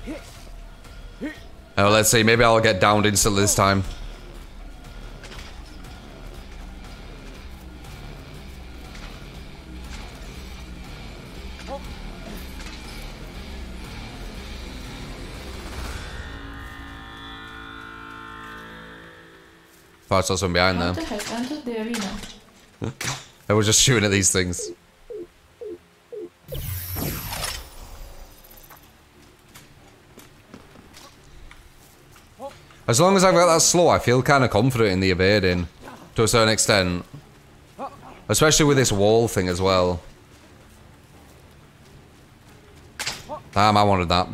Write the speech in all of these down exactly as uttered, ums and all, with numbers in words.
Oh, let's see. Maybe I'll get downed instantly this time. I saw someone behind there. Hunter has entered the arena. I was just shooting at these things. As long as I've got that slow, I feel kind of confident in the evading. To a certain extent. Especially with this wall thing as well. Damn, I wanted that.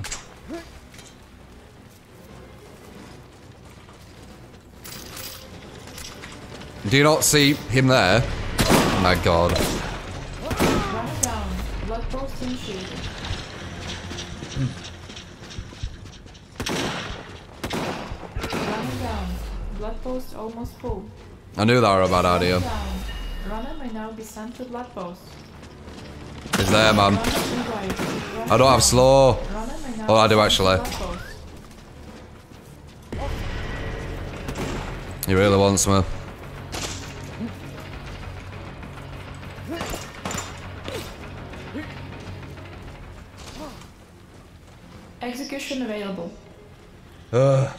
Do you not see him there? Oh my god. Run down. Blood post initiated. Running down. Blood post almost full. I knew that was a bad idea. Down. Runner may now be sent to blood post. It's there, man. Runner revived. Runner I don't have slow. Runner may now Oh, I be do sent to actually. blood post. He really wants me. Execution available. Ugh.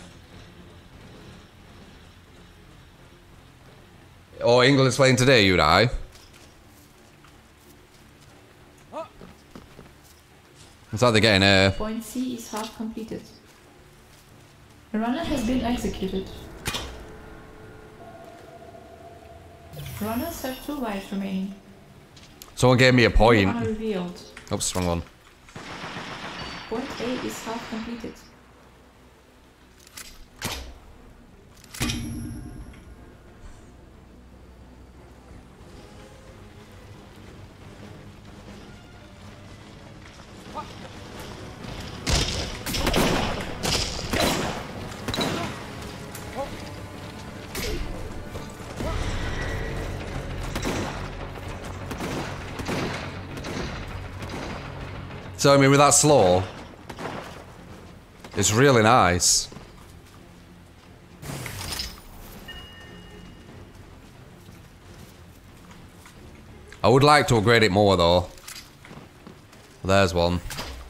Oh, England's playing today, you and I. It's like they're getting air. Point C is half completed. The runner has been executed. Runners have two lives remaining. Someone gave me a point. Unrevealed. Oops, wrong one. Point A is half completed. So, I mean, with that slow, it's really nice. I would like to upgrade it more, though. There's one.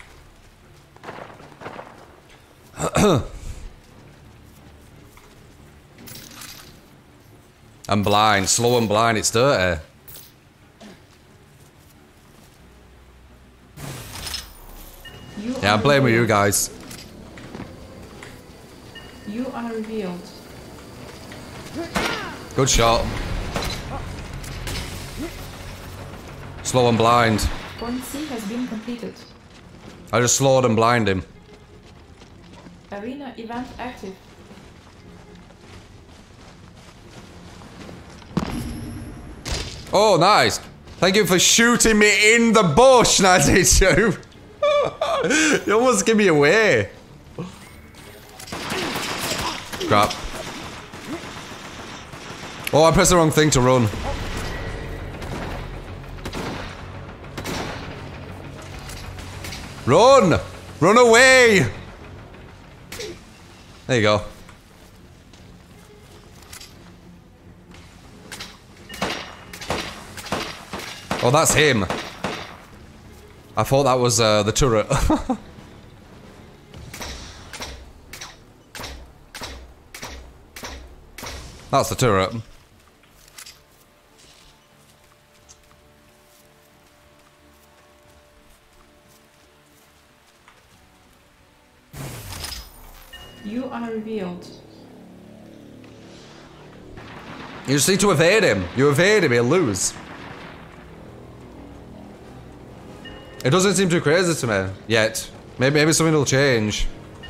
I'm blind. Slow and blind, it's dirty. You Yeah, I'm playing with you guys. You are revealed. Good shot. Slow and blind. Point C has been completed. I just slowed and blind him. Arena event active. Oh, nice. Thank you for shooting me in the bush, ninety-two. You almost give me away. Crap. Oh, I pressed the wrong thing to run. Run! Run away! There you go. Oh, that's him. I thought that was uh, the turret. That's the turret. You are revealed. You just need to evade him. You evade him, he'll lose. It doesn't seem too crazy to me yet. Maybe, maybe something will change.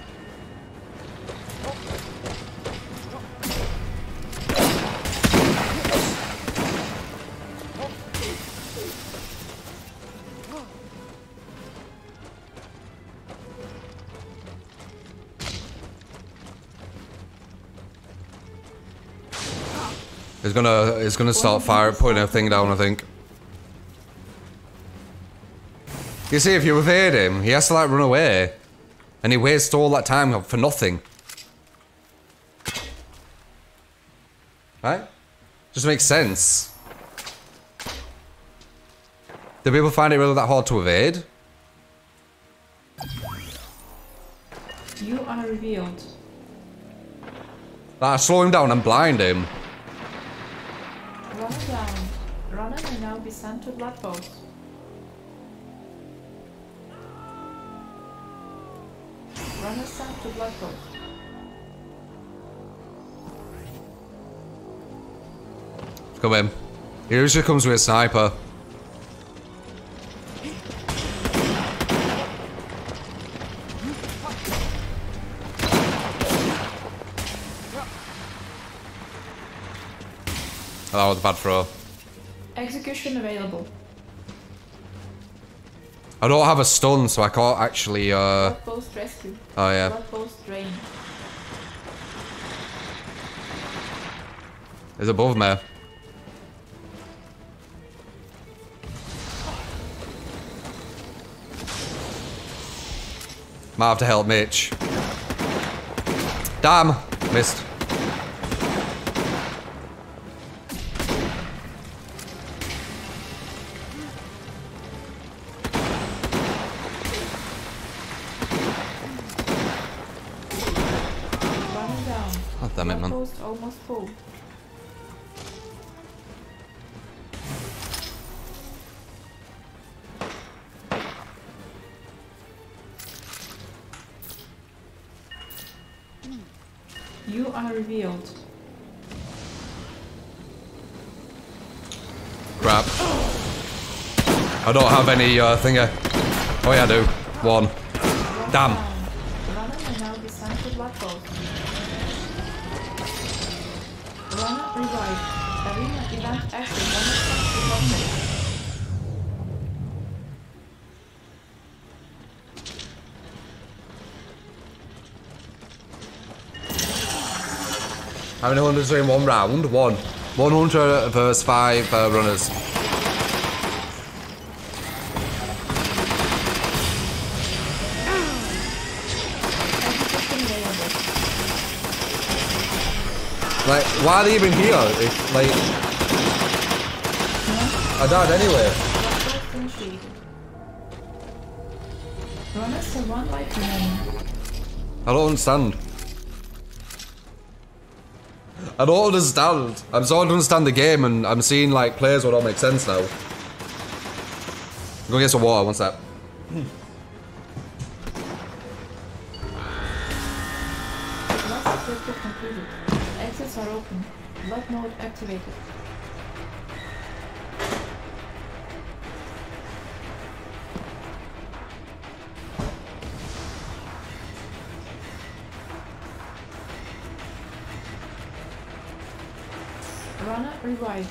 He's gonna, he's gonna start fire, putting a thing down, I think. You see, if you evade him, he has to like run away. And he wasted all that time for nothing. Right? Just makes sense. Do people find it really that hard to evade? You are revealed. Like, slow him down and blind him. Runner down. Runner may now be sent to Bloodpost. Runner sent to Bloodpost. Come in. He usually comes with a sniper. Oh, that was a bad throw. Execution available. I don't have a stun, so I can't actually, uh... Bloodpost rescue. Oh, yeah. Bloodpost drain. He's above me. Might have to help Mitch. Damn! Missed. Runner down. Oh, damn it, man. Bloodpost almost full. You are revealed. Crap. I don't have any, uh, thinger. Oh, yeah, I do. One. Runner Damn. down. Runner may now be sent to Bloodpost. Runner revived. Arena event active. Runner sent to Bloodpost. How many hunters are in one round? One. One hunter versus five uh, runners. Execution available. Like, why are they even here? If, like... I died anyway. Bloodpost initiated. Runners have one life remaining. I don't understand. I don't understand. I'm starting to understand the game and I'm seeing like players what don't make sense now. Go get some water, one sec. Last objective completed. Exits are open. Blood mode activated. Runner revived.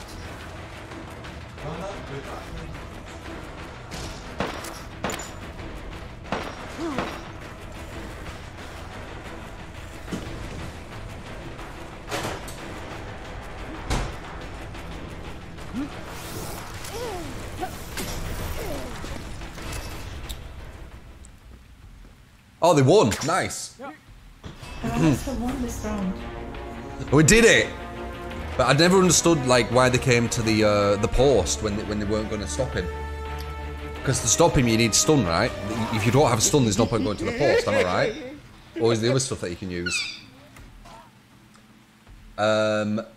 Oh, they won. Nice. Runners have won this round. We did it. But I never understood like why they came to the uh, the post when they, when they weren't going to stop him. Because to stop him, you need stun, right? If you don't have stun, there's no point going to the post. Am I right? Or is the other stuff that you can use? Um.